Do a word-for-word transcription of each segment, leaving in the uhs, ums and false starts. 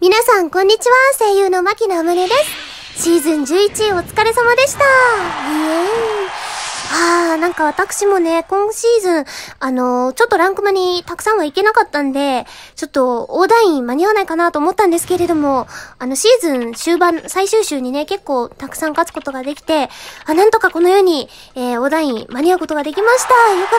皆さん、こんにちは。声優の牧野あまねです。シーズンじゅういちお疲れ様でした。イエーイ。あー、なんか私もね、今シーズン、あのー、ちょっとランクマにたくさんはいけなかったんで、ちょっと、大団員間に合わないかなと思ったんですけれども、あの、シーズン終盤、最終週にね、結構たくさん勝つことができて、あ、なんとかこのように、えー、大団員間に合うことができました。よかった。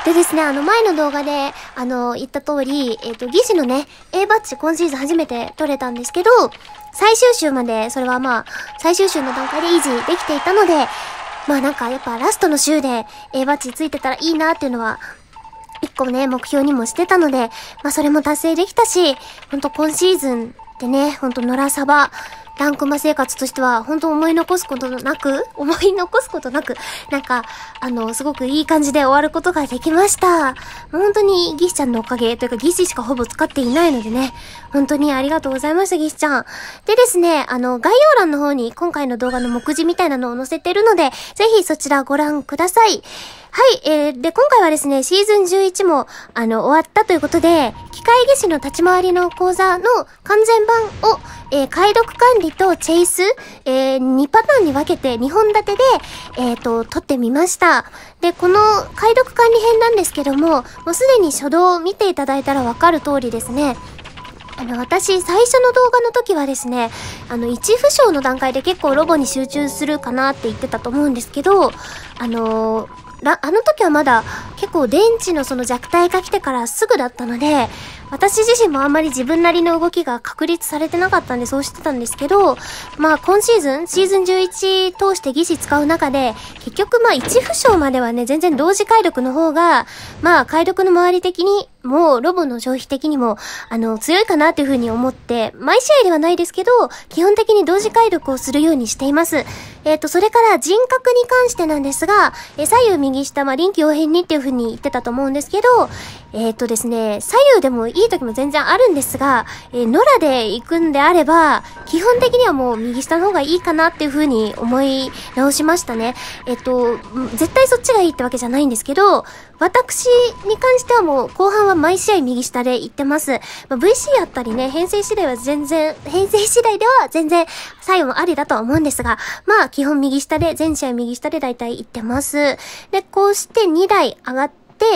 でですね、あの、前の動画で、あの、言った通り、えっと、技師のね、A バッジ今シーズン初めて取れたんですけど、最終週まで、それはまあ、最終週の段階で維持できていたので、まあなんかやっぱラストの週で A バッジついてたらいいなっていうのは、一個ね、目標にもしてたので、まあそれも達成できたし、ほんと今シーズンでね、ほんと野良サバ、ランクマ生活としては、ほんと思い残すことなく、思い残すことなく、なんか、あの、すごくいい感じで終わることができました。本当にギシちゃんのおかげ、というかギシしかほぼ使っていないのでね、本当にありがとうございました、ギシちゃん。でですね、あの、概要欄の方に今回の動画の目次みたいなのを載せてるので、ぜひそちらご覧ください。はい、えー、で、今回はですね、シーズンじゅういちも、あの、終わったということで、機械技師の立ち回りの講座の完全版を、えー、解読管理とチェイス、えー、にパターンに分けてにほん立てで、えーと、撮ってみました。で、この解読管理編なんですけども、もうすでに初動を見ていただいたらわかる通りですね、あの、私、最初の動画の時はですね、あの、一不詳の段階で結構ロボに集中するかなって言ってたと思うんですけど、あのー、あの時はまだ結構電池のその弱体が来てからすぐだったので、私自身もあんまり自分なりの動きが確立されてなかったんでそうしてたんですけど、まあ今シーズン、シーズンじゅういち通して技師使う中で、結局まあ一不詳まではね、全然同時解読の方が、まあ解読の周り的にも、ロボの消費的にも、あの、強いかなというふうに思って、毎試合ではないですけど、基本的に同時解読をするようにしています。えっと、それから人格に関してなんですが、え左右右下、まあ臨機応変にっていうふうに言ってたと思うんですけど、えっとですね、左右でもいい時も全然あるんですが、えー、野良で行くんであれば、基本的にはもう右下の方がいいかなっていう風に思い直しましたね。えっと、絶対そっちがいいってわけじゃないんですけど、私に関してはもう後半は毎試合右下で行ってます。まあ、ブイシー あったりね、編成次第は全然、編成次第では全然左右もありだとは思うんですが、まあ基本右下で、全試合右下でだいたい行ってます。で、こうしてにだい上がって、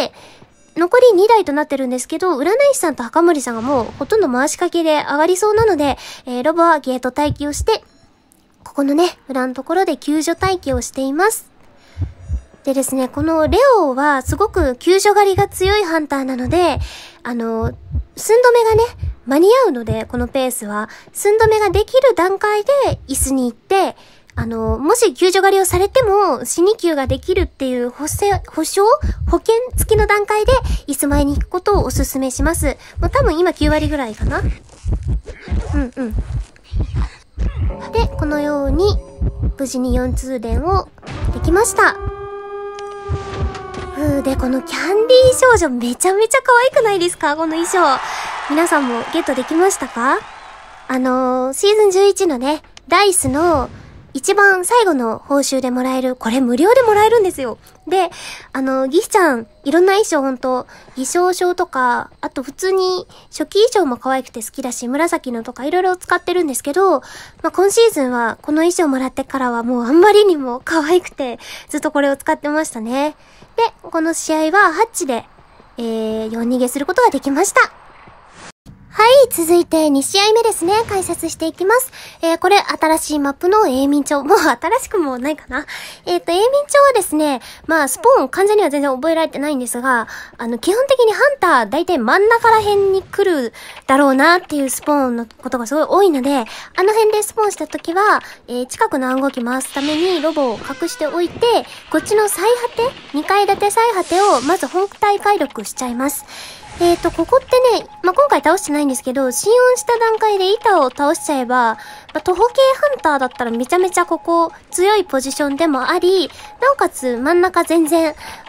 残りにだいとなってるんですけど、占い師さんと墓森さんがもうほとんど回しかけで上がりそうなので、えー、ロボはゲート待機をして、ここのね、裏のところで救助待機をしています。でですね、このレオはすごく救助狩りが強いハンターなので、あの、寸止めがね、間に合うので、このペースは、寸止めができる段階で椅子に行って、あの、もし救助狩りをされても死に救ができるっていう保せ保証保険付きの段階で椅子前に行くことをお勧めします。もう多分今きゅうわりぐらいかな。うんうん。で、このように無事によん通連をできました。ふうで、このキャンディー少女めちゃめちゃ可愛くないですか？この衣装。皆さんもゲットできましたか？あのー、シーズンじゅういちのね、ダイスの一番最後の報酬でもらえる、これ無料でもらえるんですよ。で、あの、ギフちゃん、いろんな衣装ほんと、衣装章とか、あと普通に初期衣装も可愛くて好きだし、紫のとかいろいろ使ってるんですけど、まあ、今シーズンはこの衣装もらってからはもうあんまりにも可愛くて、ずっとこれを使ってましたね。で、この試合はハッチで、えー、よん逃げすることができました。はい、続いてに試合目ですね。解説していきます。えー、これ、新しいマップの永民帳。もう新しくもないかな。えっと、永民帳はですね、まあ、スポーン完全には全然覚えられてないんですが、あの、基本的にハンター、だいたい真ん中ら辺に来るだろうなっていうスポーンのことがすごい多いので、あの辺でスポーンした時は、えー、近くの暗号機回すためにロボを隠しておいて、こっちの最果て、にかい建て最果てをまず本体解読しちゃいます。えーと、ここってね、まあ、今回倒してないんですけど、新音した段階で板を倒しちゃえば、まあ、徒歩系ハンターだったらめちゃめちゃここ強いポジションでもあり、なおかつ真ん中全然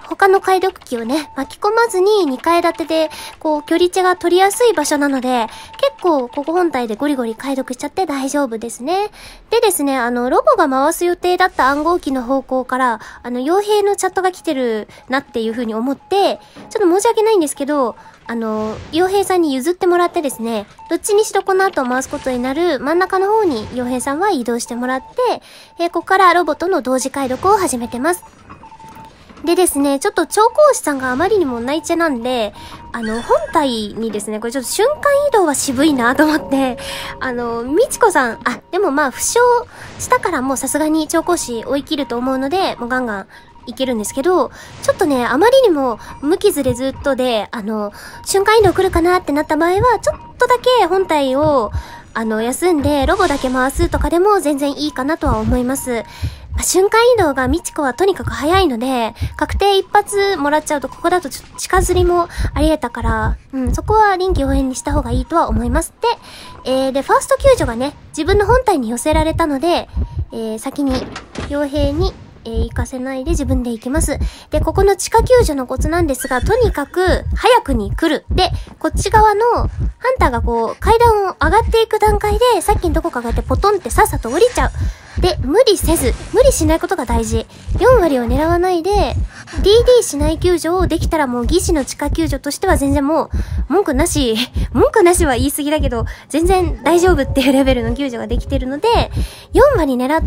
他の解読機をね、巻き込まずににかい建てで、こう、距離値が取りやすい場所なので、結構、ここ本体でゴリゴリ解読しちゃって大丈夫ですね。でですね、あの、ロボが回す予定だった暗号機の方向から、あの、傭兵のチャットが来てるなっていう風に思って、ちょっと申し訳ないんですけど、あの、傭兵さんに譲ってもらってですね、どっちにしろこの後回すことになる真ん中の方に傭兵さんは移動してもらって、えー、ここからロボとの同時解読を始めてます。でですね、ちょっと調香師さんがあまりにもナイチェなんで、あの、本体にですね、これちょっと瞬間移動は渋いなと思って、あの、みちこさん、あ、でもまあ、負傷したからもうさすがに調香師追い切ると思うので、もうガンガンいけるんですけど、ちょっとね、あまりにも無傷でずっとで、あの、瞬間移動来るかなってなった場合は、ちょっとだけ本体を、あの、休んで、ロボだけ回すとかでも全然いいかなとは思います。瞬間移動がみちこはとにかく早いので、確定一発もらっちゃうとここだとちょっと近づりもあり得たから、うん、そこは臨機応変にした方がいいとは思います。で、えー、で、ファースト救助がね、自分の本体に寄せられたので、えー、先に、傭兵に、えー、行かせないで自分で行きます。で、ここの地下救助のコツなんですが、とにかく早くに来る。で、こっち側のハンターがこう階段を上がっていく段階でさっきのとこかがってポトンってさっさと降りちゃう。で、無理せず、無理しないことが大事。よん割を狙わないで、ディーディー しない救助をできたらもう技師の地下救助としては全然もう、文句なし、文句なしは言い過ぎだけど、全然大丈夫っていうレベルの救助ができてるので、よん割狙って、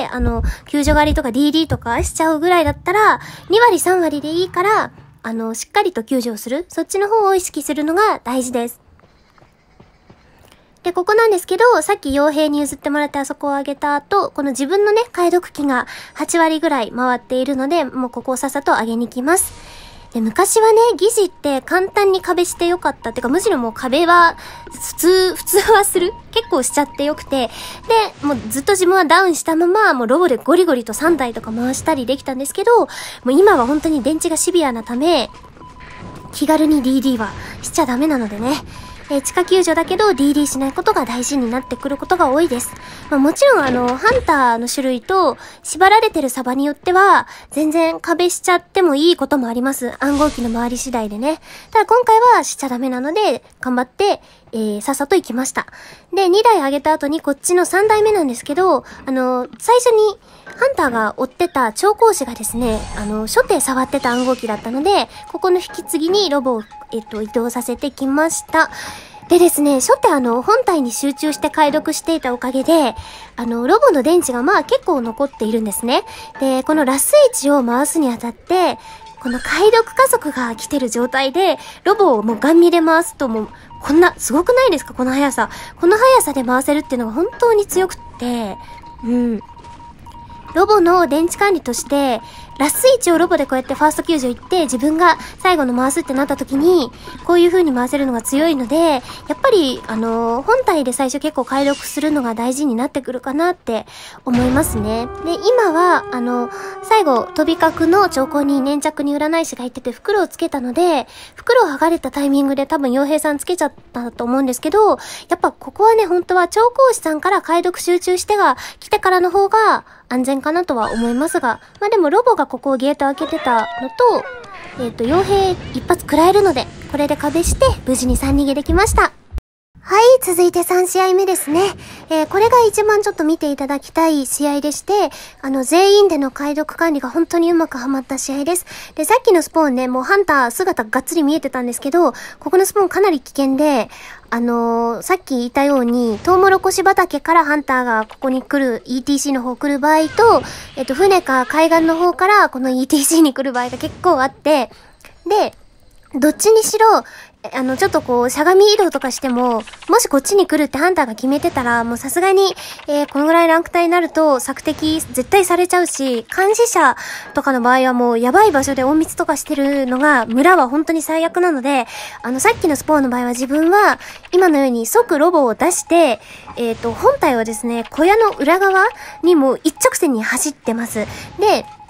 あの、救助狩りとか ディーディー とかしちゃうぐらいだったら、に割さん割でいいから、あの、しっかりと救助をする。そっちの方を意識するのが大事です。で、ここなんですけど、さっき傭兵に譲ってもらってあそこを上げた後、この自分のね、解読機がはち割ぐらい回っているので、もうここをさっさと上げに行きます。で、昔はね、疑似って簡単に壁してよかったってか、むしろもう壁は普通、普通はする結構しちゃってよくて、で、もうずっと自分はダウンしたまま、もうロボでゴリゴリとさんだいとか回したりできたんですけど、もう今は本当に電池がシビアなため、気軽に ディーディー はしちゃダメなのでね。えー、地下救助だけど ディーディー しないことが大事になってくることが多いです。まあ、もちろんあの、ハンターの種類と縛られてるサバによっては、全然壁しちゃってもいいこともあります。暗号機の周り次第でね。ただ今回はしちゃダメなので、頑張って、えー、さっさと行きました。で、にだい上げた後にこっちのさんだいめなんですけど、あの、最初にハンターが追ってた調香師がですね、あの、初手触ってた暗号機だったので、ここの引き継ぎにロボを、えっと、移動させてきました。でですね、初手あの、本体に集中して解読していたおかげで、あの、ロボの電池がまあ結構残っているんですね。で、このラスイチを回すにあたって、この解読加速が来てる状態で、ロボをもうガン見で回すともう、こんな、すごくないですかこの速さ。この速さで回せるっていうのが本当に強くって、うん。ロボの電池管理として、ラスイチをロボでこうやってファースト救助行って、自分が最後の回すってなった時に、こういう風に回せるのが強いので、やっぱり、あのー、本体で最初結構解読するのが大事になってくるかなって思いますね。で、今は、あの、最後、飛び角の兆候に粘着に占い師が入ってて袋をつけたので、袋を剥がれたタイミングで多分傭兵さんつけちゃったと思うんですけど、やっぱここはね、本当は調香師さんから解読集中してが来てからの方が安全かなとは思いますが、まあでもロボがここをゲート開けてたのと、えっと、傭兵一発食らえるので、これで壁して無事にさん逃げできました。はい、続いてさん試合目ですね。えー、これが一番ちょっと見ていただきたい試合でして、あの、全員での解読管理が本当にうまくはまった試合です。で、さっきのスポーンね、もうハンター姿がっつり見えてたんですけど、ここのスポーンかなり危険で、あのー、さっき言ったように、トウモロコシ畑からハンターがここに来る イーティーシー の方来る場合と、えっと、船か海岸の方からこの イーティーシー に来る場合が結構あって、で、どっちにしろ、あの、ちょっとこう、しゃがみ移動とかしても、もしこっちに来るってハンターが決めてたら、もうさすがに、えー、このぐらいランク帯になると、索敵絶対されちゃうし、監視者とかの場合はもう、やばい場所で隠密とかしてるのが、村は本当に最悪なので、あの、さっきのスポーンの場合は自分は、今のように即ロボを出して、えっと、本体はですね、小屋の裏側にも一直線に走ってます。で、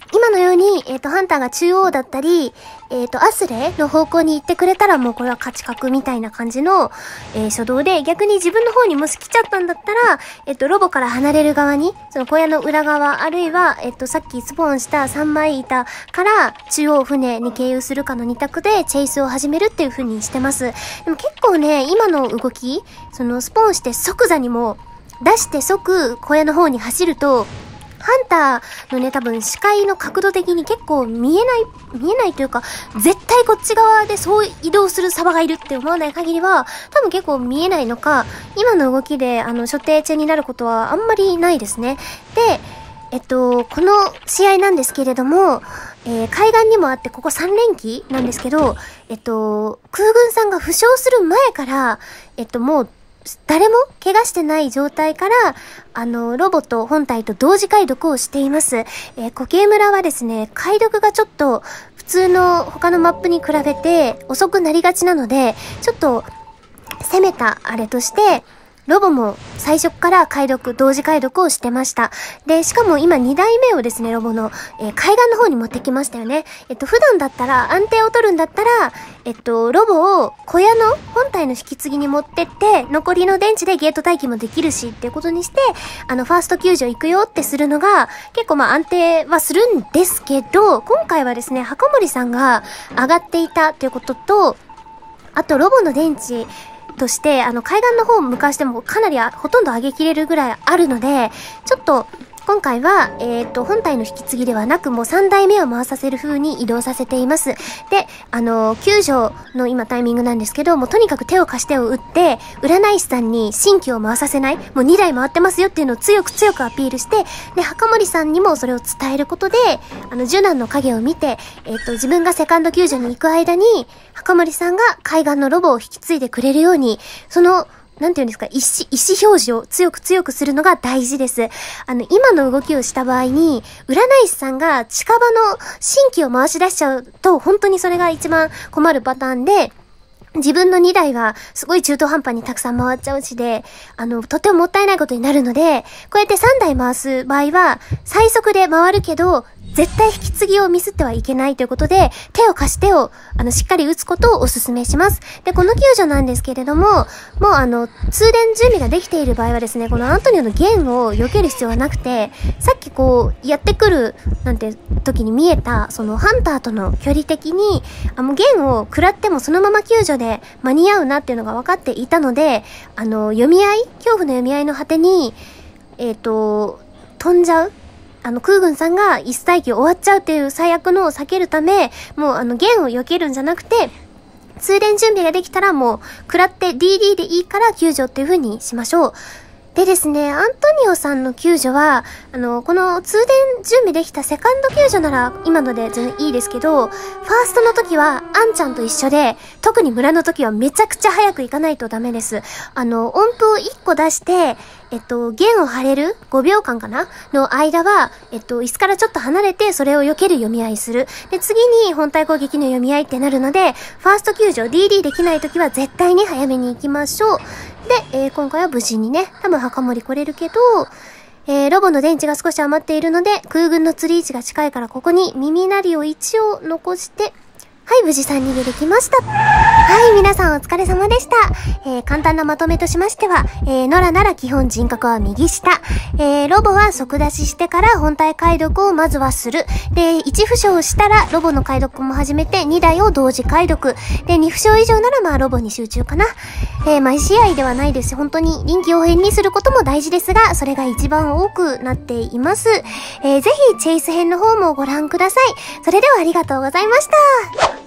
今のように、えっと、ハンターが中央だったり、えっと、アスレの方向に行ってくれたらもうこれは勝ち確みたいな感じの、えー、初動で、逆に自分の方にもし来ちゃったんだったら、えっと、ロボから離れる側に、その小屋の裏側、あるいは、えっと、さっきスポーンしたさんまい板から中央船に経由するかのに択でチェイスを始めるっていう風にしてます。でも結構ね、今の動き、そのスポーンして即座にも出して即小屋の方に走ると、ハンターのね、多分視界の角度的に結構見えない、見えないというか、絶対こっち側でそう移動するサバがいるって思わない限りは、多分結構見えないのか、今の動きで、あの、所定中になることはあんまりないですね。で、えっと、この試合なんですけれども、えー、海岸にもあって、ここさん連機なんですけど、えっと、空軍さんが負傷する前から、えっと、もう、誰も怪我してない状態から、あの、ロボと本体と同時解読をしています。えー、固形村はですね、解読がちょっと、普通の他のマップに比べて遅くなりがちなので、ちょっと、攻めたあれとして、ロボも最初から解読、同時解読をしてました。で、しかも今にだいめをですね、ロボの、えー、海岸の方に持ってきましたよね。えっと、普段だったら、安定を取るんだったら、えっと、ロボを小屋の本体の引き継ぎに持ってって、残りの電池でゲート待機もできるしっていうことにして、あの、ファースト救助行くよってするのが、結構まあ安定はするんですけど、今回はですね、墓森さんが上がっていたということと、あとロボの電池、として、あの、海岸の方を向かしてもかなりほとんど上げきれるぐらいあるので、ちょっと、今回は、えっと、本体の引き継ぎではなく、もうさんだいめを回させる風に移動させています。で、あの、救助の今タイミングなんですけど、もうとにかく手を貸してを打って、占い師さんに新規を回させない、もうにだい回ってますよっていうのを強く強くアピールして、で、墓森さんにもそれを伝えることで、あの、受難の影を見て、えっと、自分がセカンド救助に行く間に、墓森さんが海岸のロボを引き継いでくれるように、その、なんていうんですか、意思、意思表示を強く強くするのが大事です。あの、今の動きをした場合に、占い師さんが近場の新規を回し出しちゃうと、本当にそれが一番困るパターンで、自分のにだいがすごい中途半端にたくさん回っちゃうしで、あの、とてももったいないことになるので、こうやってさんだい回す場合は、最速で回るけど、絶対引き継ぎをミスってはいけないということで、手を貸してを、あの、しっかり打つことをお勧めします。で、この救助なんですけれども、もうあの、通電準備ができている場合はですね、このアントニオの弦を避ける必要はなくて、さっきこう、やってくる、なんて、時に見えた、その、ハンターとの距離的に、あの、弦を食らってもそのまま救助で間に合うなっていうのが分かっていたので、あの、読み合い恐怖の読み合いの果てに、えっと、飛んじゃうあの、空軍さんが一待機終わっちゃうっていう最悪のを避けるため、もうあの、弦を避けるんじゃなくて、通電準備ができたらもう、食らって ディーディー でいいから救助っていう風にしましょう。でですね、アントニオさんの救助は、あの、この通電準備できたセカンド救助なら今ので全然いいですけど、ファーストの時はアンちゃんと一緒で、特に村の時はめちゃくちゃ早く行かないとダメです。あの、音符をいっこ出して、えっと、弦を張れるごびょうかんかなの間は、えっと、椅子からちょっと離れて、それを避ける読み合いする。で、次に本体攻撃の読み合いってなるので、ファースト救助 ディーディー できない時は絶対に早めに行きましょう。で、えー、今回は無事にね、多分墓守来れるけど、えー、ロボの電池が少し余っているので、空軍の釣り位置が近いからここに耳鳴りを一応残して、はい、無事さん逃げできました。はい、皆さんお疲れ様でした。えー、簡単なまとめとしましては、えー、ノラなら基本人格は右下。えー、ロボは即出ししてから本体解読をまずはする。で、いち負傷したらロボの解読も始めてにだいを同時解読。で、に負傷以上ならまあロボに集中かな。えー、毎試合ではないです。本当に臨機応変にすることも大事ですが、それが一番多くなっています。えー、ぜひチェイス編の方もご覧ください。それではありがとうございました。